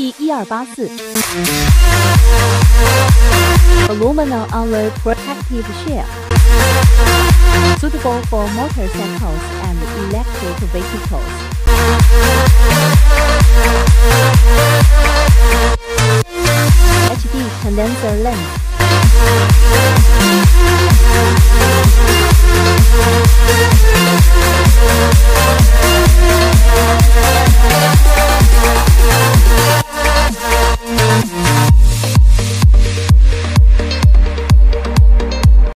P1284 Aluminum alloy protective shell, suitable for motorcycles and electric vehicles. HD condenser lens.